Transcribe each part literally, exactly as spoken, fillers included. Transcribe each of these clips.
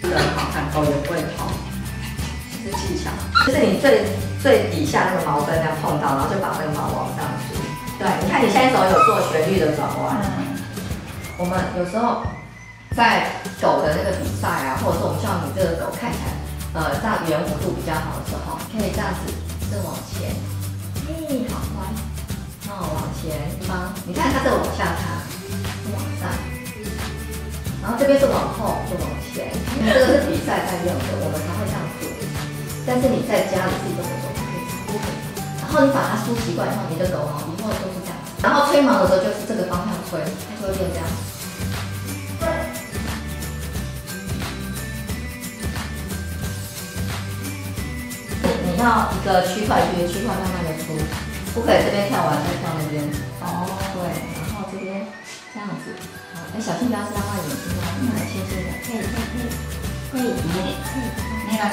的很好看，狗也不会跑，是技巧。就是你最最底下那个毛根要碰到，然后就把那个毛往上梳。对，你看你现在手有做旋律的转弯。嗯、我们有时候在狗的那个比赛啊，或者是我们像你这个狗看起来，呃，这样圆弧度比较好的时候，可以这样子，这往前，嘿，好乖，然后往前一方，你看它这个往下插，往上。然后这边是往后，就往前。这个是比赛在用的，我们才会这样做。但是你在家里自己动的时候，可以擦，然后你把它梳习惯以后，你的狗毛以后都是这样。然后吹毛的时候就是这个方向吹，它就会变这样。你要一个区块一个区块慢慢的梳，不可以这边跳完再跳那边。哦，对，然后这边这样子。哎，小心不要刺到它眼睛哦，来轻轻的，可以可以可以可以可以可以，那个，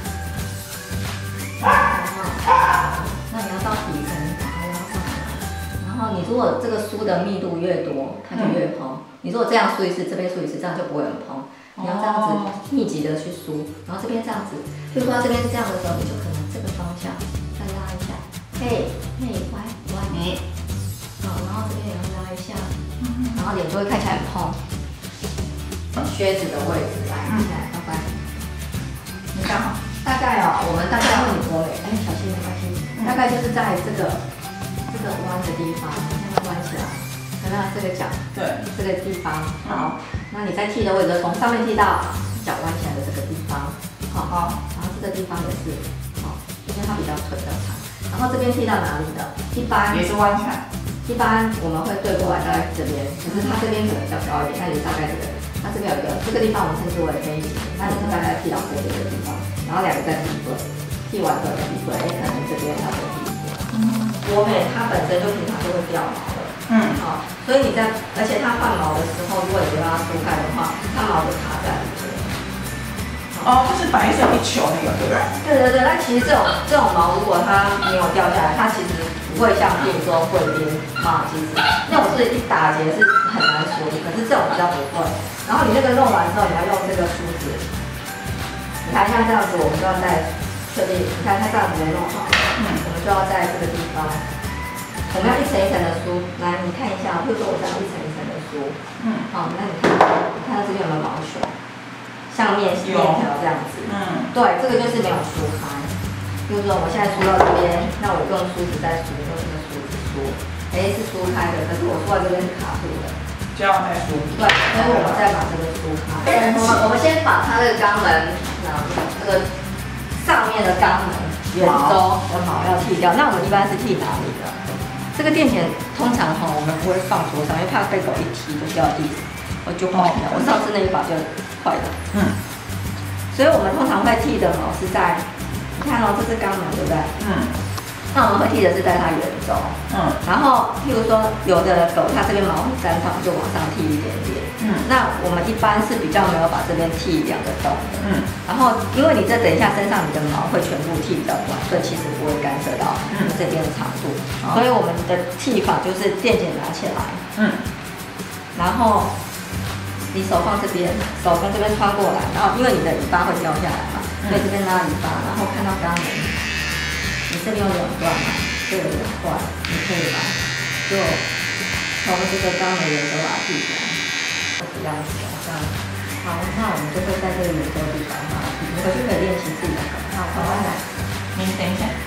好，那你要到底层把它拉上来，然后你如果这个梳的密度越多，它就越蓬。你如果这样梳一次，这边梳一次，这样就不会很蓬。你要这样子密集的去梳，然后这边这样子，譬如说这边是这样的时候，你就可能这个方向再拉一下，嘿嘿歪歪，好，然后这边也要拉一下。然后脸就会看起来很蓬。靴子的位置来，来，拜拜。你看哈，大概哦，我们大概会你多美，哎，小心没关系。大概就是在这个这个弯的地方，你看它弯起来，有没有这个角？对，这个地方。好，那你在剃的位置从上面剃到脚弯起来的这个地方，好，好，然后这个地方也是，好，因为它比较腿比较长。然后这边剃到哪里的？一般也是弯起来。一般我们会对过来大概这边，可是它这边可能比较高一点，那你大概这个，它这边有一个，这个地方我们称之为黑节，那你就大概剃到这边的地方，然后两个再比对，剃完之后再比对，哎，可能这边要再剃一点。博美它本身就平常就会掉毛的，嗯，好，所以你在，而且它换毛的时候，如果你不让它梳开的话，它毛就卡在里面。 哦，就是白色一球那个，对不对？ 对对对，那其实这种这种毛如果它没有掉下来，它其实不会像比如说贵宾、马尔济斯那种是一打结是很难梳理，可是这种比较不会。然后你那个弄完之后，你要用这个梳子，你看像这样子，我们就要再确定，你看它这样子没弄好，嗯，我们就要在这个地方，我们要一层一层的梳。来，你看一下，比如说我这样一层一层的梳，嗯，好，那你看，你看到这边有没有毛球？像面面条这样子，嗯，对，这个就是没有梳开。比如说我现在梳到这边，那我用梳子再梳，用这个梳子梳，哎，是梳开的，可是我梳到这边是卡住的， 就要再梳。 对，所以我们再把这个梳开。我们我们先把它这个肛门，然后这个上面的肛门圆周的毛要剃掉。那我们一般是剃哪里的？这个垫剪通常哈，我们不会放桌上，因为怕被狗一踢就掉地上，我就坏掉。我上次那一把就坏了。嗯。所以我们通常会剃的毛是在，你看哦，这是肛门，对不对？嗯。那我们会剃的是在它圆周。嗯。然后，譬如说，有的狗它这边毛很干燥，就往上剃一点点。嗯。那我们一般是比较没有把这边剃两个洞的。嗯。然后，因为你这等一下身上你的毛会全部剃比较短，所以其实不会干涉到这边的长度。嗯。所以我们的剃法就是垫剪拿起来。嗯。然后。你手放这边，手从这边穿过来，然后因为你的尾巴会掉下来嘛，所以这边拉尾巴，然后看到肛门，你这边有两段嘛，这有两段，你可以把就从这个肛门圆周把它剃起来，这样子，这样。好，那我们就会在这个圆周地方把它剃，你回去可以练习自己的狗。好，慢慢来， 你等一下，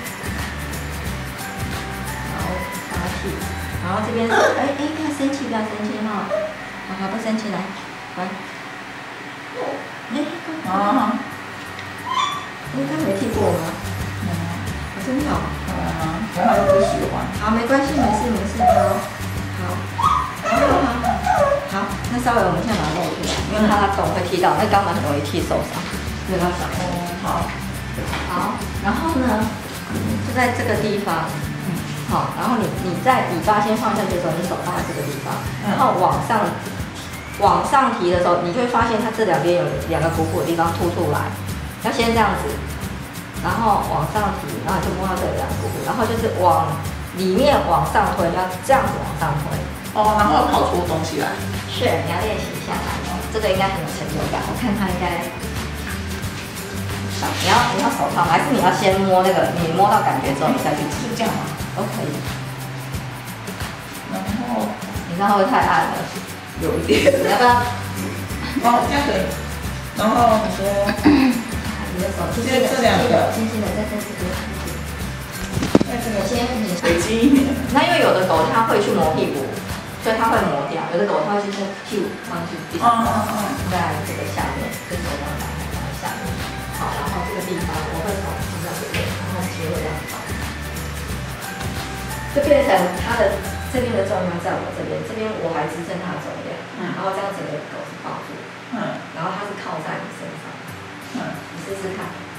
然后把它剃，然后这边是，哎哎，不要生气，不要生气哈，好好，不生气来。来，哎，哦，你刚没剃过吗？嗯，我真好。嗯， 然后都不喜欢。 好，没关系，没事没事，好，好，好，好，好，好，那稍微我们现在把它露出来，因为怕它洞会剃到，那肛门很容易剃受伤，没办法。哦，好，好，然后呢，就在这个地方，好，然后你你在尾巴先放下去的时候，你手放在这个地方，然后往上。往上提的时候，你就会发现它这两边有两个鼓鼓的地方凸出来，要先这样子，然后往上提，然后就摸到这两个鼓鼓，然后就是往里面往上推，要这样子往上推。 哦，然后跑出东西来。 是，你要练习一下来哦，这个应该很有成就感，我看它应该上。 你要你要手套吗？还是你要先摸那个？你摸到感觉之后，你再去挤， 是这样吗？ 都可以。 然后， 你这样会不会太暗了？有一点。你要不要？ 哦，这样可以。然后你说， 你的手轻轻的， 这两个， 轻轻的在在这边。 在这个先你北极一点。 那因为有的狗它会去磨屁股，所以它会磨掉；有的狗它会去用屁股放去地上，在这个下面，跟手这样打开放在下面。好，然后这个地方我会从放在这边，然后接会这样放，就变成它的这边的重量在我这边，这边我还支撑它的重量， 嗯， 然后这样整个狗是抱住， 嗯， 然后它是靠在你身上， 嗯， 你试试看。